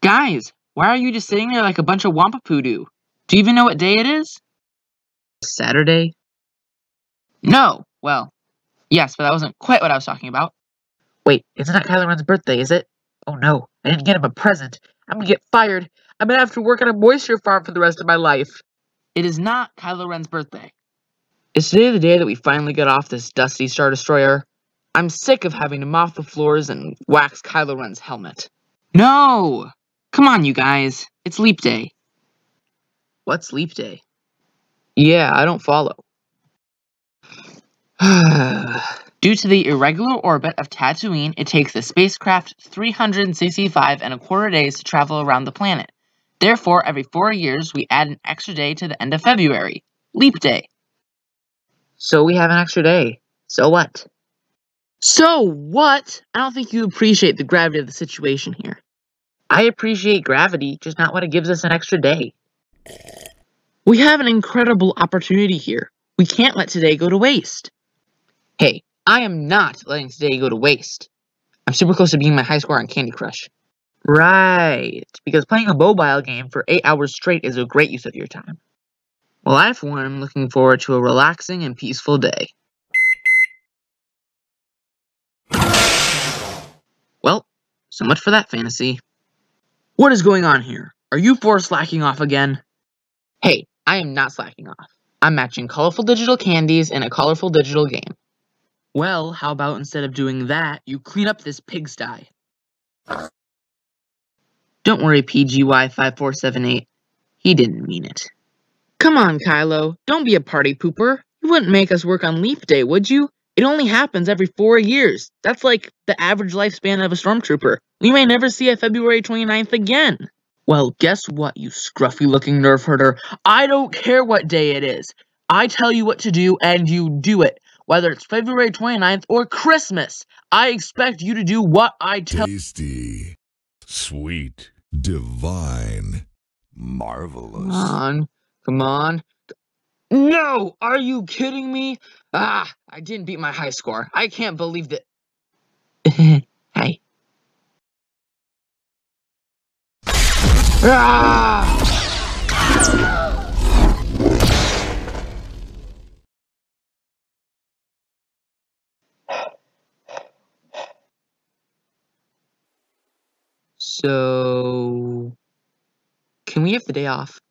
Guys, why are you just sitting there like a bunch of Wampapoodoo? Do you even know what day it is? Saturday? No. Well, yes, but that wasn't quite what I was talking about. Wait, it's not Kylo Ren's birthday, is it? Oh no, I didn't get him a present. I'm gonna get fired. I'm gonna have to work on a moisture farm for the rest of my life. It is not Kylo Ren's birthday. Is today the day that we finally get off this dusty Star Destroyer? I'm sick of having to mop the floors and wax Kylo Ren's helmet. No! Come on, you guys. It's Leap Day. What's Leap Day? Yeah, I don't follow. Due to the irregular orbit of Tatooine, it takes the spacecraft 365 and a quarter days to travel around the planet. Therefore, every 4 years, we add an extra day to the end of February. Leap Day. So we have an extra day. So what? So what? I don't think you appreciate the gravity of the situation here. I appreciate gravity, just not when it gives us an extra day. We have an incredible opportunity here. We can't let today go to waste. Hey, I am not letting today go to waste. I'm super close to beating my high score on Candy Crush. Right, because playing a mobile game for 8 hours straight is a great use of your time. Well, I, for one, am looking forward to a relaxing and peaceful day. Well, so much for that fantasy. What is going on here? Are you four slacking off again? Hey, I am not slacking off. I'm matching colorful digital candies in a colorful digital game. Well, how about instead of doing that, you clean up this pigsty? Don't worry, PGY5478. He didn't mean it. Come on, Kylo. Don't be a party pooper. You wouldn't make us work on Leap Day, would you? It only happens every 4 years. That's like the average lifespan of a stormtrooper. We may never see a February 29th again. Well, guess what, you scruffy-looking nerf herder? I don't care what day it is. I tell you what to do, and you do it. Whether it's February 29th or Christmas, I expect you to do what I tell you. Tasty, sweet, divine, marvelous. Come on. No! Are you kidding me? Ah, I didn't beat my high score. I can't believe that. Hey. Ah! So, can we have the day off?